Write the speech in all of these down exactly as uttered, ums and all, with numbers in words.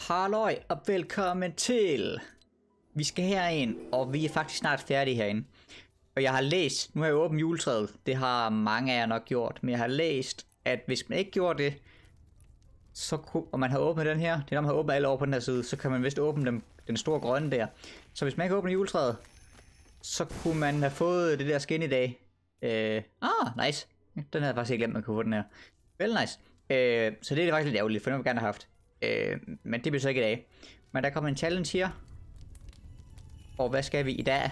Halløj og velkommen til. Vi skal herind, og vi er faktisk snart færdige herinde. Og jeg har læst, nu har jeg åbnet juletræet, det har mange af jer nok gjort, men jeg har læst, at hvis man ikke gjorde det, så kunne, og man har åbnet den her, det er når man har åbnet alle over på den her side, så kan man vist åbne den, den store grønne der. Så hvis man ikke åbner juletræet, så kunne man have fået det der skin i dag. Øh, ah, nice. Den havde jeg faktisk ikke glemt, man kunne få den her. Vel nice. Øh, så det er faktisk lidt ærgerligt, for den vil jeg gerne have haft. Øh, men det bliver så ikke i dag. Men der kommer en challenge her. Og hvad skal vi i dag?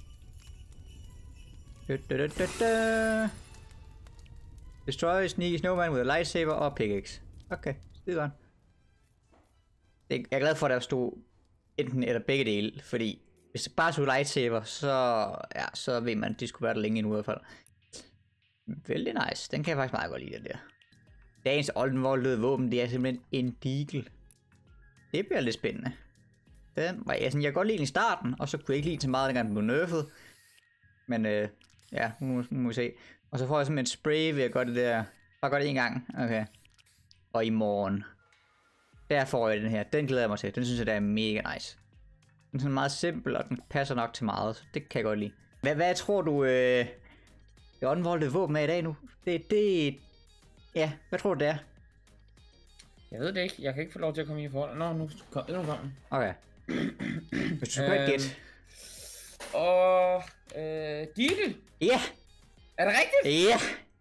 Da, da, da, da, da. Destroy Sneaky Snowman with a lightsaber og pickaxe. Okay, skide godt. Jeg er glad for, at der stod enten eller begge dele, fordi hvis det bare stod lightsaber, så, ja, så ved man, at det skulle være der længe endnu i hvert fald. Vældig nice. Den kan jeg faktisk meget godt lide, den der. Dagens oldvoldede våben, det er simpelthen en deagle. Det bliver lidt spændende. Den var, altså, jeg kan godt lide den i starten, og så kunne jeg ikke lide den så meget, dengang den blev nerfed. Men øh, ja, nu må, nu må vi se. Og så får jeg simpelthen et spray ved at gøre det der. Bare gøre det en gang. Okay. Og i morgen. Der får jeg den her. Den glæder jeg mig til. Den synes jeg, der er mega nice. Den er sådan meget simpel, og den passer nok til meget. Så det kan jeg godt lide. Hvad, hvad tror du, øh, det oldvoldede våben er i dag nu? Det, det, ja, hvad tror du det er? Jeg ved det ikke. Jeg kan ikke få lov til at komme ind i forhold. Nå, nu kommer den. Okay. Hvis du skulle ikke gætte. Og... Øh... Deagle? Ja! Yeah. Er det rigtigt? Ja! Yeah.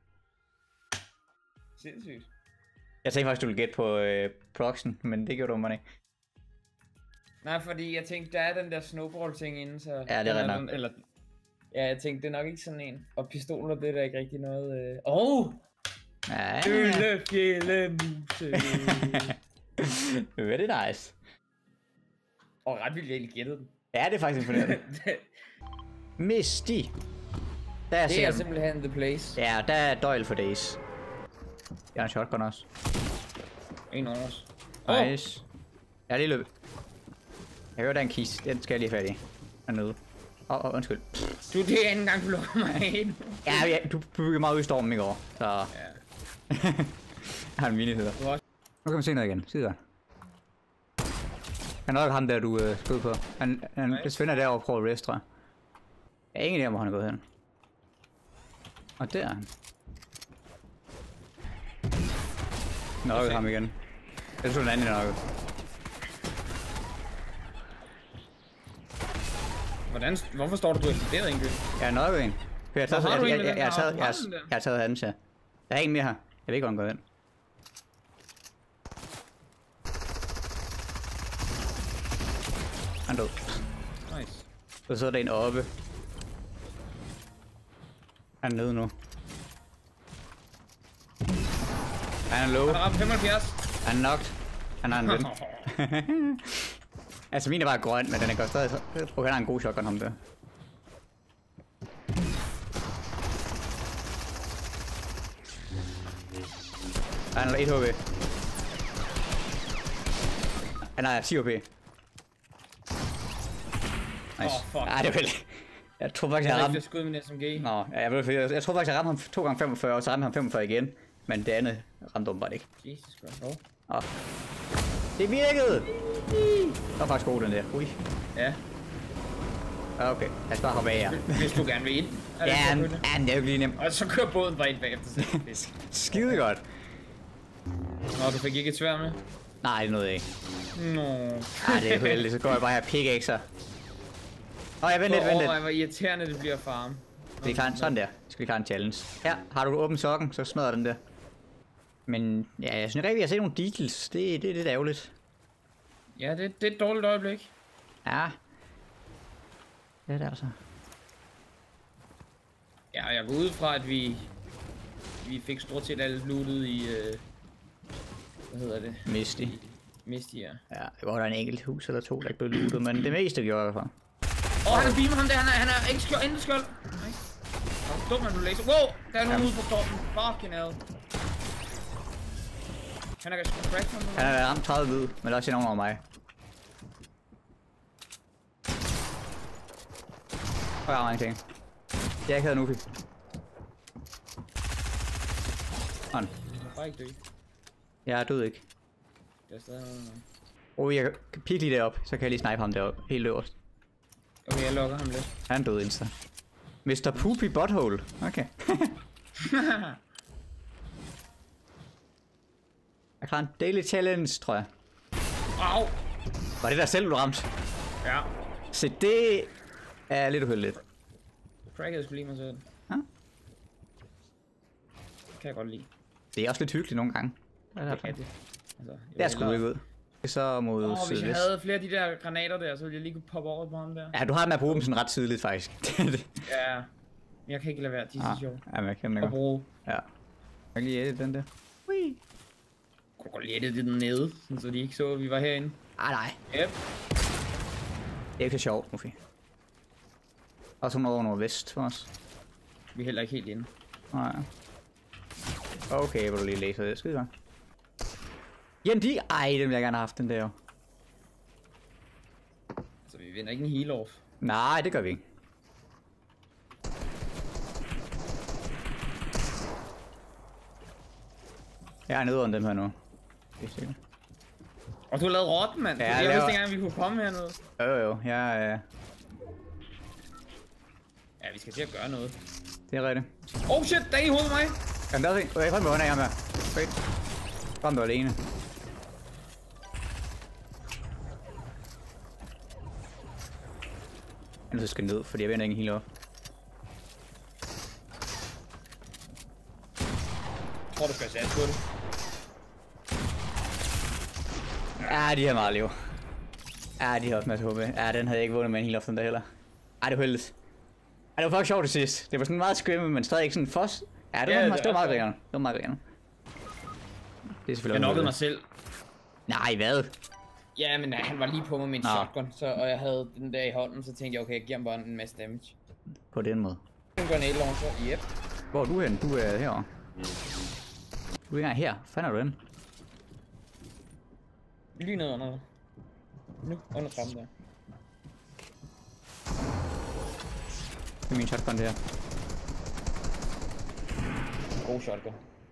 Sindssygt. Jeg tænkte faktisk, du ville gætte på øh, proxen, men det gjorde du mig ikke. Nej, fordi jeg tænkte, der er den der snowball-ting inde, så... Ja, det er ret nok. Eller... Ja, jeg tænkte, det er nok ikke sådan en. Og pistoler, det er der ikke rigtig noget... Øh... Oh! Ja, Ølle, fjælle, muse. Very nice. Og ret vildt, jeg egentlig gættede den. Ja, det er faktisk imponerende. Misty. Der er, det er simpelthen the place. Ja, der er døjl for days. Jeg har en shotgun også. En over os. Nice. Oh. Jeg er lige løbet. Jeg hører, der er en kiste. Den skal jeg lige have fat i. Hernede. Åh, oh, oh, undskyld. Du, det er anden gang, du lukker mig ind. Ja, ja, du bygger meget ud i stormen i går. Så... Ja. Jeg har en mini-hedder. Nu kan man se noget igen. Sidder. Han er nok ham der, du øh, skød på. Han, han nice. Svend er derovre og prøver at rest, tror jeg. Jeg er ingen idé, hvor han er gået hen. Og der er han. Nok ham igen. Jeg tror den anden er nok. Hvordan? Hvorfor står du, du eksploderet egentlig? Jeg er nok en. Jeg har taget, jeg, jeg, jeg, jeg, jeg, har taget, jeg, jeg, jeg har taget hans, ja. Der er en mere her. Jeg ved ikke, hvor han går hen. Han død. Nice. Så sidder der en oppe. Han er nede nu. Han er low. Han har ramt femoghalvfjerds. Han er knocked. Han har en ven. Altså min er bare grøn, men den er godt stadig. Jeg tror han har en god shotgun ham der. Han har et H P. Han har ti H P. Nice. Åh, oh, fuck. Ej, det er vel... Jeg tror faktisk, jeg, jeg ramte... Jeg skud med en S M G. Nå, ja, jeg, jeg, jeg tror faktisk, jeg ramte ham to gange femogfyrre, og så ramte ham femogfyrre igen. Men det andet ramte åbenbart ikke. Jesus Christ. Oh. Åh. Det virkede! Det var faktisk god, den der. Ui. Ja. Okay, lad os bare hoppe af her. Hvis du gerne vil ind. Ja, ja, det er jo ikke lige nemt. Og så kører båden bare ind bagefter. Skide godt. Nå, du fik ikke et sværd med? Nej, det nåede jeg ikke. Nå. Ej, det er heldigt. Så går jeg bare her pickaxer. Åh, jeg vent lidt, vent lidt. Åh, hvor irriterende det bliver farm. Skal vi klare en sådan der? Skal vi klare en challenge? Her, har du åbent sokken, så smadrer den der. Men ja, jeg synes ikke rigtig, jeg har set nogle deagles. Det, det er lidt ærgerligt. Ja, det, det er et dårligt øjeblik. Ja. Det er det altså. Ja, jeg går ud fra, at vi vi fik stort set alt lootet i, øh, hvad hedder det? Misty. Misty, ja. Ja, det var der en enkelt hus eller to, der ikke blev lootet, men det meste gjorde jeg i hvert fald. Åh, oh, han er beamer ham der, han er, han er ikke skjold, intet skjold. Nice. Åh, dum, han du laser. Wow, der er nogen ude på stormen. Fucking hell. Han er cracked ham. Han har ramt tredive hvid, men der er også nogen over mig. Og jeg har mange ting. Jeg ikke havde nu. Han. Jeg er bare ikke død. Jeg er død ikke. Jeg er stadig noget. Oh, jeg kan pikke lige derop, så kan jeg lige snipe ham deroppe, helt øverst. Okay, jeg lukker ham lidt. Han er død insta. mister Poopy Butthole. Okay. Jeg har en daily challenge, tror jeg. Au! Var det der selv, du ramte? Ja. Så det er lidt uheldigt. Crackhead skulle lide mig selv. Ja. Det kan jeg godt lide. Det er også lidt hyggeligt nogle gange. Det er, Det kan det. Altså, det er sgu ikke ud. Så mod Åh, hvis jeg sydvest. havde flere af de der granater der, så ville jeg lige kunne poppe over på ham der. Ja, du har med at bruge dem sådan ret tidligt, faktisk. Ja. Jeg kan ikke lade være, de er så ah, sjove. ja, men jeg kender det At godt. bruge. Ja. Jeg kan lige edit den der. Whee. Kunne du godt lette det nede, sådan så de ikke så, at vi var herinde. Ah, nej. Yep. Det er ikke så sjovt, Muffy. Og så over nordvest for os. Vi er heller ikke helt inde. Nej. Okay, hvor du lige læser det. Skide godt. Jamen de... Ej, den ville jeg gerne have haft, den der jo. Så vi vinder ikke en heal off. Nej, det gør vi ikke. Jeg er nede under dem her nu. Det er sikkert. Og du har lavet rotten, mand. Ja, Ja, jeg jeg laver- vidste ikke engang, vi kunne komme hernede. Jo, jo, jo. Jeg, øh, Ja, vi skal til at gøre noget. det er rigtigt. Oh shit, der er en i hovedet på mig. Kan der også en? Okay, hold med under, jeg er med. Wait. Kom du alene. Jeg er nødt til at skal ned, fordi jeg vender ikke helt op. Jeg tror, du skal sætte på det. Ja, de har meget liv. Ja, de har også masser H P. Ja, den havde jeg ikke vundet med en helt ofte der heller. Ej, det var heldigt. Ej, det var faktisk sjovt til sidst. Det var sådan meget skømme, men stadig ikke sådan fos. Ja, det var, Ja, ja, det det var er meget sjovt. griner. Det var meget griner. Det er selvfølgelig Jeg nokkede mig også selv. Nej, hvad? Ja, men nej, han var lige på mig med en Nå. shotgun, så, og jeg havde den der i hånden, så tænkte jeg, okay, jeg giver ham bare en masse damage. På den måde. En grenade launcher, yep. Hvor er du hen? Du er herovre. Du er ikke engang her. Fanden er du henne? Lige ned under. Nu, under trappen der. Det er min shotgun der. God shotgun.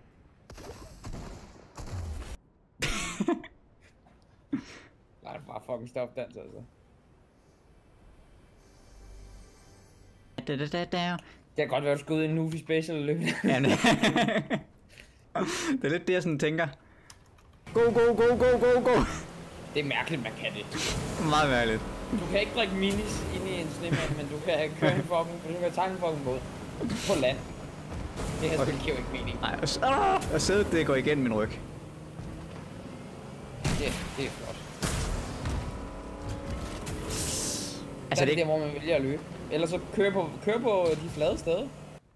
Nej, bare fucking stop dans, altså. Da, da, da, da. Det kan godt være, du skal ud i en Nufi special og løbe. Ja, men- det er lidt det, jeg sådan tænker. Go, go, go, go, go, go. Det er mærkeligt, man kan det. Meget mærkeligt. Du kan ikke drikke minis ind i en snemand, men du kan køre en fucking, du kan tage en fucking båd. På land. Det her spil giver jo ikke mening. Nej, og, s- ah, og sædet det går igen min ryg. Det, det er flot. Altså, Altså, det er det er der, hvor man vælger at løbe. Ellers så køre på, køre på de flade steder.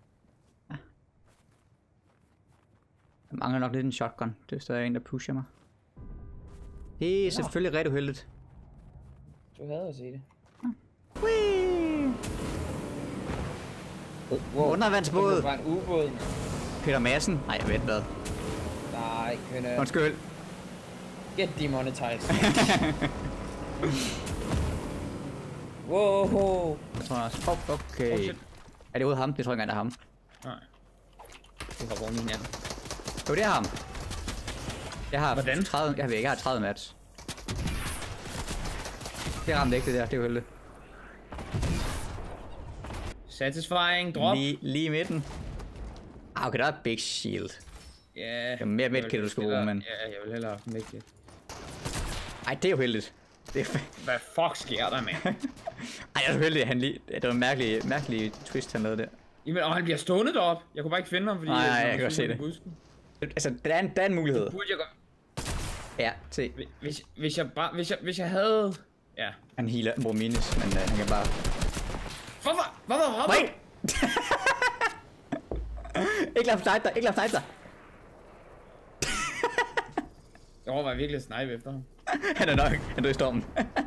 Jeg mangler nok lidt en shotgun. Det er stadig en, der pusher mig. Det er selvfølgelig rigtig uheldigt. Du havde at se det. Whee! Wow. Undervandsbåd. Det var en ubåd. Peter Madsen. Nej, jeg ved hvad. Nej, kønne. Undskyld. Get demonetized. Wow. Jeg tror også. Oh, okay. Oh, shit. Er det ude ham? Det tror jeg ikke engang, det er ham. Nej. Du har brugt min anden. Jo, det er ham. Jeg har Hvordan? tredive, jeg ved ikke, jeg har tredive match. Det ramte ikke det der, det er uheldigt. Satisfying drop. Lige, lige i midten. Ah, okay, der er big shield. Ja. Det er mere jeg vil medkit, du skal hellere- bruge, men... Ja, jeg vil hellere have medkit. Ej, det er uheldigt. Det er f- Hvad fuck sker der, mand? Ej, jeg er uheldig, han lige... Det var en mærkelig, mærkelig twist, han lavede der. Jamen, og han bliver stående deroppe. Jeg kunne bare ikke finde ham, fordi... Nej, nej, når jeg man kan godt zoomer se det. på busken. Altså, der er en, der er en mulighed. Burde jeg godt... Ja, se. Hvis, hvis jeg bare... Hvis jeg, hvis jeg havde... Ja. Han healer, han bruger minis, men uh, han kan bare... Hvorfor? Hvorfor hopper? Wait! Ikke lad ham snipe dig, ikke lad ham snipe dig. Jeg overvejer virkelig at snipe efter ham. Han er nok, han døde i stormen.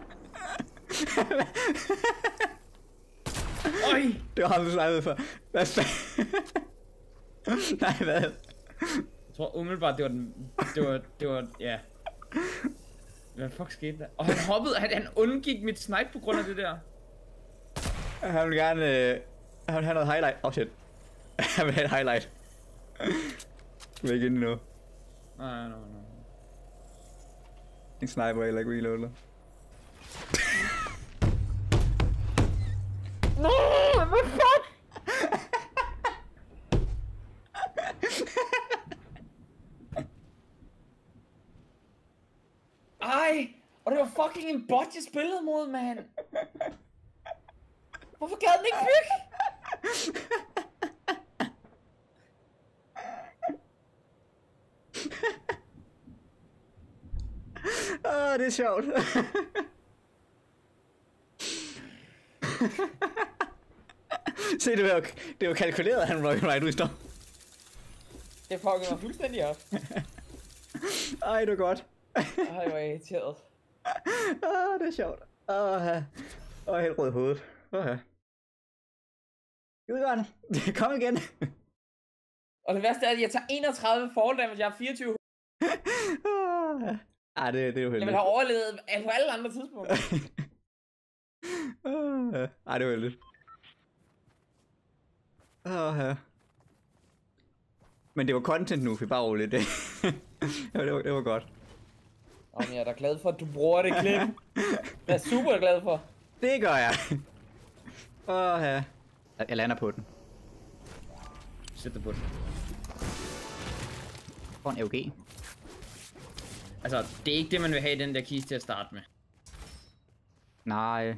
Øj! Det var ham, du snipede for. Hvad fanden? Nej, hvad? Jeg tror umiddelbart, det var den... Det var... Det var... Ja. Hvad fuck skete der? Og han hoppede... Han, han undgik mit snipe på grund af det der. Han vil gerne... Øh, han vil have noget highlight. Oh shit. Han vil have et highlight. Du er ikke inde nu. Nej, nej, nej. En sniper eller ikke reloader. No, hvad fuck? Ej, og det var fucking en bot, jeg spillede mod, mand. Hvorfor gad den ikke bygge? Åh, oh, det er sjovt. Se, det var jo, det var kalkuleret, at han rocket right ud i storm. Det fuckede mig fuldstændig op. Ej, det var godt. Ej, hvor er jeg irriteret. Åh, det er sjovt. Åh, ja. Åh, helt rød i hovedet. Åh, ja. Udgående. Kom igen. Og det værste er, at jeg tager enogtredive fall damage, jeg har fireogtyve. Åh, ja. Ej, det, det er jo heldigt. Jeg vil have overlevet på alle andre tidspunkter. Åh, ja. Ej, det var heldigt. Åh, ja. Men det var content nu, vi bare roligt det. Ja, det var, det var godt. Og jeg er da glad for, at du bruger det klip. Jeg er super glad for. Det gør jeg. Åh, ja. Jeg lander på den. Sæt dig på den. For en A U G. Altså, det er ikke det, man vil have i den der kiste til at starte med. Nej. Jeg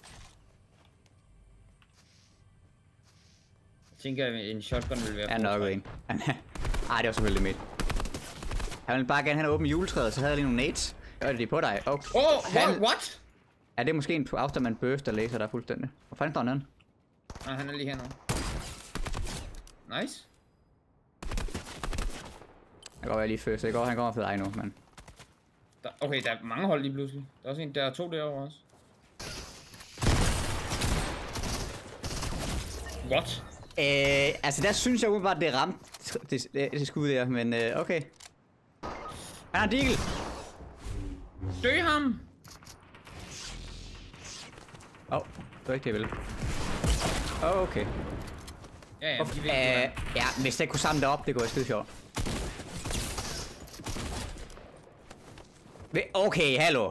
tænker, at en shotgun vil være... Jeg er nok en. Ej, det var selvfølgelig midt. Han ville bare gerne have åbent juletræet, så havde jeg lige nogle nades. Gør det på dig. Åh, oh, oh, han... what? Ja, det er måske en afstand, man burster laser der fuldstændig. Hvor fanden står han nede? Ah, han er lige hernede. Nice. Jeg går lige først, så jeg går, han går for dig nu, men... Der, okay, der er mange hold lige pludselig. Der er også en, der er to derovre også. What? Øh, altså der synes jeg umiddelbart, det ramte det, det, det skud der, men øh, okay. Han har deagle! Dø ham! Åh, oh, det var ikke det, jeg ville. Åh, oh, okay. Ja, ja, de ved, øh, ja, hvis jeg kunne samle det op, det kunne være skide sjovt. Okay, hallo.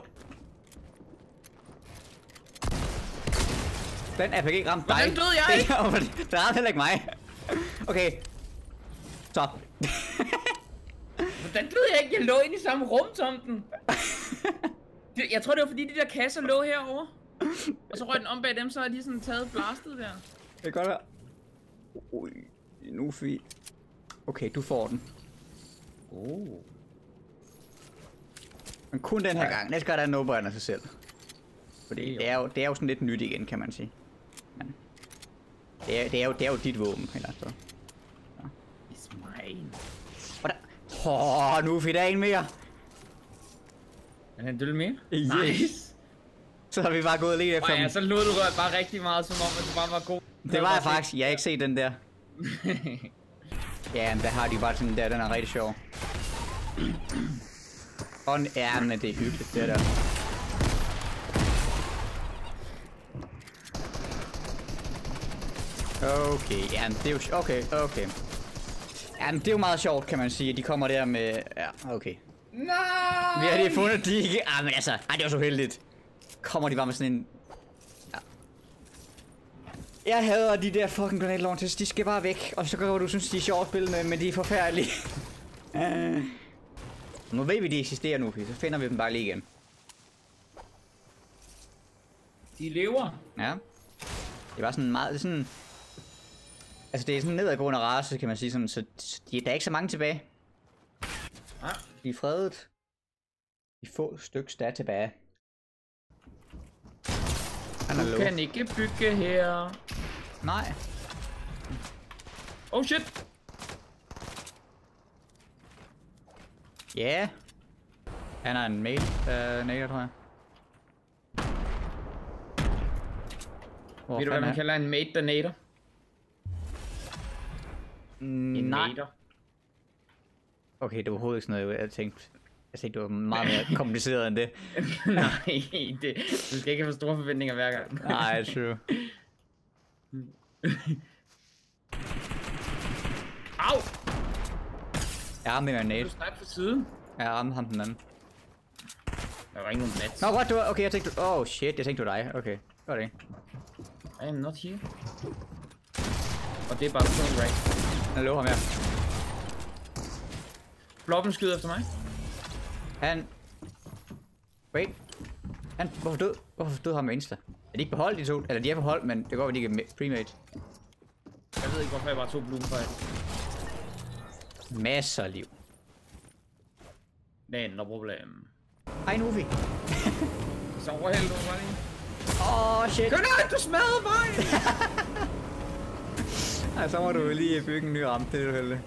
Den R P G ramte dig. Hvordan døde jeg ikke? Det ramte heller ikke mig. Okay. Stop. Hvordan døde jeg ikke? Jeg lå inde i samme rum som den. Jeg tror, det var fordi, de der kasser lå herovre. Og så røg den om bag dem, så har de sådan taget blastet der. Det kan godt være. Ui, nu fint. Okay, du får den. Oh. Men kun den her gang. Næste gang der er no-brainer sig selv. Fordi det er, jo, det er jo sådan lidt nyt igen, kan man sige. Men det, er, det, er jo, det er jo dit våben, eller så. Ja. It's mine. Åh, oh, nu fik der en mere. Er han død mere? Yes. Nice. Så har vi bare gået lige efter. Ja, så lod du bare rigtig meget, som om at du bare var god. Det var jeg faktisk. Jeg har ikke set den der. Ja, men der har de bare sådan der. Den er rigtig sjov. Og ja, men det er hyggeligt, det der. Okay, ja, det er jo... Okay, okay. Jamen, det er jo meget sjovt, kan man sige. De kommer der med... Ja, okay. Nej! Vi har lige fundet de ikke... Ah, men altså... Ej, det var så heldigt. Kommer de bare med sådan en... Ja. Jeg hader de der fucking grenade launchers. De skal bare væk. Og så går du synes, de er sjovt at spille med, men de er forfærdelige. uh... Nu ved vi, de eksisterer nu, så finder vi dem bare lige igen. De lever. Ja. Det var sådan meget... Det er sådan... Altså, det er sådan en nedadgående race, kan man sige sådan, så de, der er ikke så mange tilbage. Ja. De er fredet. De få stykker der tilbage. Du kan ikke bygge her. Nej. Oh shit. Ja. Yeah. Han er en mail, uh, nader, tror jeg. Hvor ved du, hvad man kalder en mate detonator? Mm, en nej. nader. Okay, det var overhovedet ikke sådan noget, jeg tænkte. Jeg tænkte, det var meget mere kompliceret end det. Nej, det, du skal ikke have for store forventninger hver gang. Nej, true. Au! Jeg ramte med en nade. Du snipe på siden. Jeg ramte ham den anden. Der var ikke nogen mats. Nå, what? Du var... Okay, jeg tænkte... Oh, shit. Jeg tænkte, du var dig. Okay. Godt ikke. I am not here. Og det er bare sådan right. Jeg lover ham her. Bloppen skyder efter mig. Han... Wait. Han... Hvorfor død? Hvorfor død ham med Insta? Er de ikke beholdt, de to? Eller de er beholdt, men det går, at de ikke er premade. Jeg ved ikke, hvorfor jeg bare tog Bloomfight. Masser af liv. Det er no problem. Hej, Nufi. Så overhælder du mig lige. Åh, oh, shit. Gå ned, du smadrede vejen! Ej, så må du lige bygge en ny rampe, det er du heldig.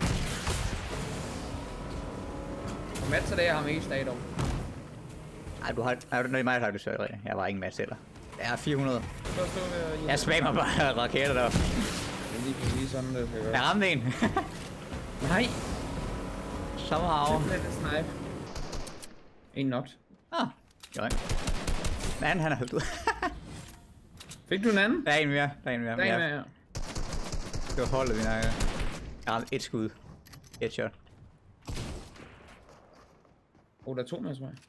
Og Mats er det, jeg har mest af dog. Ej, du har... Ej, når det er mig, der har du søgt rigtigt. Jeg var ikke en masse eller. Jeg er fire hundrede. Så stod vi og... Jeg spammer bare raketter deroppe. Det er lige præcis sådan, det skal gøre. Jeg ramte en. Nej! Somehow. Det er en snipe. En not. Ah, jo ikke. Den anden, han er højt ud. Fik du en anden? Der er en mere. Der er en mere. Der er en Ja. mere, ja. Det var holdet, vi nakker. Jeg ramte et skud. Et shot. Åh, oh, der er to med, tror jeg.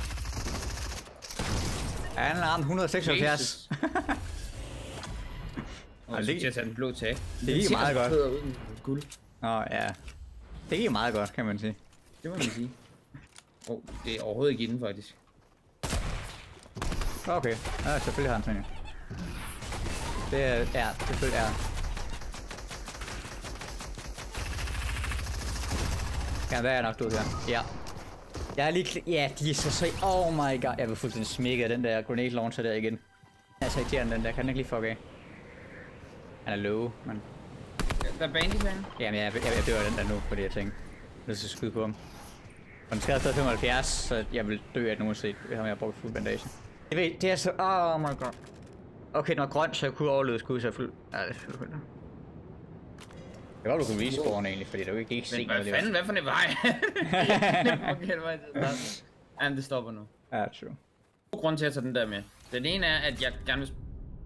Ja, han ramte et hundrede og seksoghalvfjerds. Og jeg synes, jeg tager den blå tag. Det gik meget godt. Guld. Nå, ja. Det gik meget godt, kan man sige. Det må man sige. Åh, oh, det er overhovedet ikke inden, faktisk. Okay. Ja, selvfølgelig har han sådan en. Det er... Ja, selvfølgelig er. Ja, hvad er nok død her? Ja. Jeg er lige... Ja, de er så så... Oh my god. Jeg vil fuldstændig smække af den der grenade launcher der igen. Jeg er så irriterende den der. Kan den ikke lige fuck af? Han er low, men... Der er bandit herinde. Jamen, jeg, jeg, jeg dør den der nu, fordi jeg tænkte... Jeg skal skyde på ham. Og den skader stadig femoghalvfjerds, så jeg vil dø af den uanset, hvis jeg har brugt fuld bandage. Jeg ved, det er så... Oh my god. Okay, den var grøn, så jeg kunne overleve skud, så jeg fuld... Ja, det er selvfølgelig. Det var du kunne respawn egentlig, fordi der jo ikke se noget. Men hvad fanden, hvad for en vej? Okay, det var til at starte. Jamen, det stopper nu. Ja, true. To grunde til at tage den der med. Den ene er, at jeg gerne vil...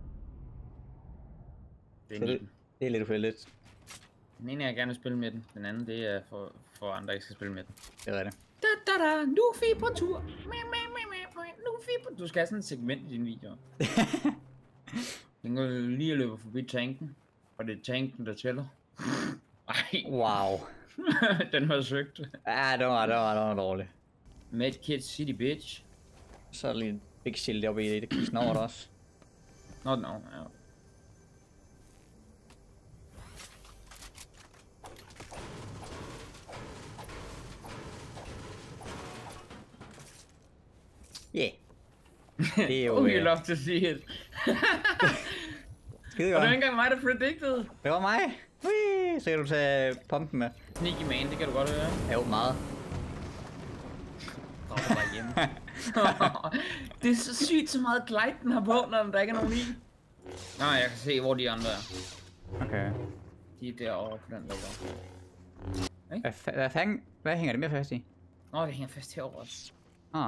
Det er det, nitten. det er lidt uheldigt. Den ene er, at jeg gerne vil spille med den. Den anden, det er for, for andre, der ikke skal spille med den. Det er det. Da da da, Luffy på tur. Luffy på... Du skal have sådan et segment i din video. Den går lige at løbe forbi tanken. Og det er tanken, der tæller. Ej. Wow. Den var søgt. Ja, det var, det var, det var dårligt. Medkit City Bitch. Så er der lige en big shield deroppe i det kisten over også. Nå, no, ja. Yeah. Det er jo... Oh, you øh, love to see it. Skide Og godt. det var ikke engang mig, der predicted. Det var mig. Whee! Så kan du tage pumpen med. Sneaky man, det kan du godt høre. Ja, jo, meget. Dropper bare hjemme. Det er så sygt, så meget glide den har på, når der ikke er nogen i. Nå, jeg kan se, hvor de andre er. Okay. De er derovre på den der. Hvad, fa- hvad fanden? Hvad hænger det mere fast i? Nå, det hænger fast herovre også. Ah.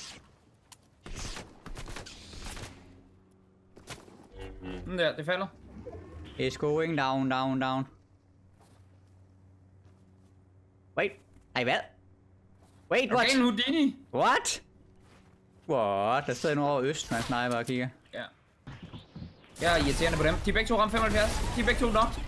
Den der, det falder. It's going down, down, down. Wait. Ej, hvad? Wait, what? Okay, en Houdini. What? What? Der sidder nu over øst, man sniper og kigger. Ja. Jeg er irriterende på dem. De er begge to ramt femoghalvfjerds. De er begge to nok.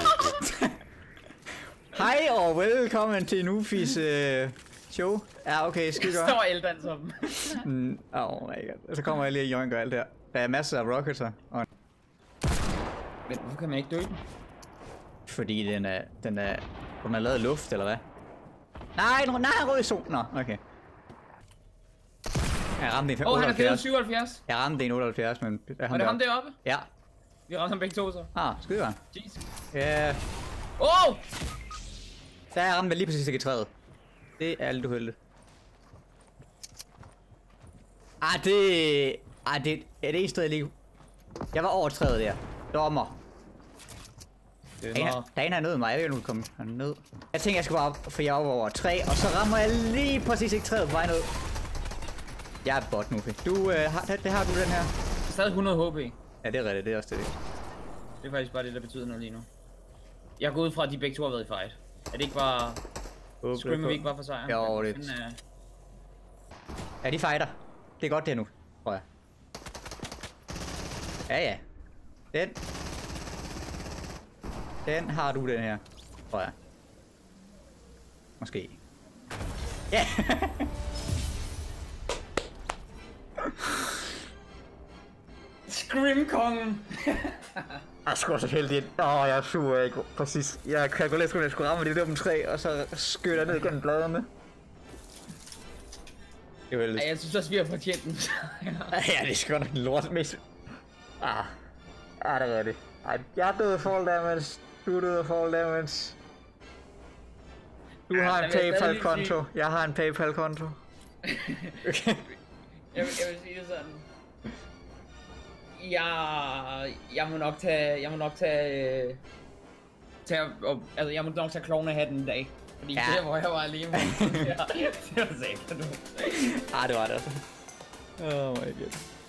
Hej og velkommen til Nufis øh, show. Ja, okay, skide Jeg godt. står eldans om. Mm, oh my god. Så kommer jeg lige og joinker alt der. Der er masser af rockets her. Og... Men hvorfor kan man ikke dø den? Fordi den er, den er, den er lavet af luft, eller hvad? Nej, den, nej, rød sol. Nå, okay. Jeg ramte en Åh, oh, han er givet otteoghalvfjerds. syvoghalvfjerds. Jeg ramte en otteoghalvfjerds, men... Det er Og det er ham der. deroppe? Ja. Vi ramte ham begge to så. Ah, skide godt. Jesus. Ja. Åh! Oh! Der er ramt lige præcis ikke i træet. Det er lidt uheldigt. Ah, det... Ah, det er det eneste, jeg lige... Jeg var over træet der. Dommer. Det Der er er noget. en her nede mig, jeg ved ikke, om du kommer herned. Jeg tænker, jeg skal bare op, for jeg er over over træ, og så rammer jeg lige præcis ikke træet på vej ned. Jeg er bot nu, du, øh, har, det, det har du den her. Det er stadig hundrede H P. Ja, det er rigtigt, det er også det. Det er faktisk bare det, der betyder noget lige nu. Jeg går ud fra, at de begge to har været i fight. Er det ikke bare... Screamer vi ikke bare for sejren? Jo, Hvad det- fanden er- Ja, de fighter. Det er godt det nu, tror jeg. Ja, ja. Den. Den har du, den her, tror jeg. Måske. Ja! Scrimkongen! Jeg skulle så heldig ind. Åh, oh, jeg er sur, ikke? Præcis. Jeg kan gå lidt, at jeg skulle ramme det dumme træ, og så skyder ned gennem bladene. Det var Ej, jeg synes også, vi har fortjent den. Ja, det er sgu nok en lort mis. Ah. Ah, det er det. Ej, jeg er død af fall damage. Du er død af fall damage. Du Ej, har der en vil jeg stadig PayPal-konto. lige Jeg har en PayPal-konto. jeg, vil, jeg vil sige det sådan. Jeg, jeg må nok tage, jeg må nok tage, øh, tage og, altså jeg må nok tage klovnehatten en dag. Fordi Ja. der, hvor jeg var alene, ja, det var sikkert du. Ah, det var det altså. Oh my god.